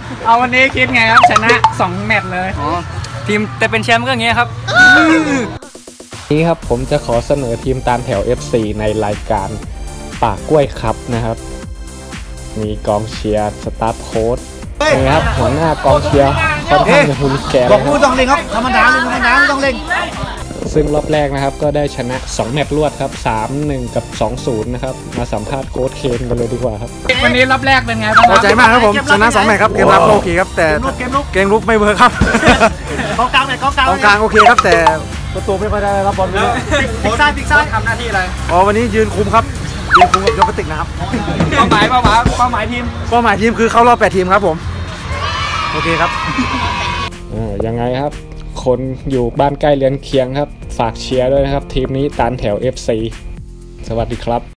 เอาวันนี้คิดไงครับชนะ2 แมตช์เลยทีมแต่เป็นแชมป์ก็อย่างเงี้ยครับนี้ครับผมจะขอเสนอทีมตามแถว FC ในรายการปากกล้วยครับนะครับมีกองเชียร์สตาฟโค้ชนี่ครับหัวหน้ากองเชียร์ค่อนข้างจะฮุลิแกนบอกผู้ต้องเล่นครับธรรมดาไม่ต้องเล่นซึ่งรอบแรกนะครับก็ได้ชนะ2 แมตช์รวดครับ 3-1 กับ 2-0 นะครับมาสัมภาษณ์โค้ชเคนกันเลยดีกว่าครับวันนี้รอบแรกเป็นไงบ้างพอใจมากครับผมชนะ2 แมตช์ครับเกมรับโอเคครับแต่เกมลุกไม่เวิร์คครับกองกลางไหนกองกลางโอเคครับแต่ประตูไม่ค่อยได้รับบอลเลยพิกซ่าทำหน้าที่อะไรวันนี้ยืนคุมครับยืนคุมกับยกกระติกนะครับเป้าหมายทีมคือเข้ารอบ8 ทีมครับผมโอเคครับยังไงครับคนอยู่บ้านใกล้เรือนเคียงครับฝากเชียร์ด้วยนะครับทีมนี้ตามแถว FC สวัสดีครับ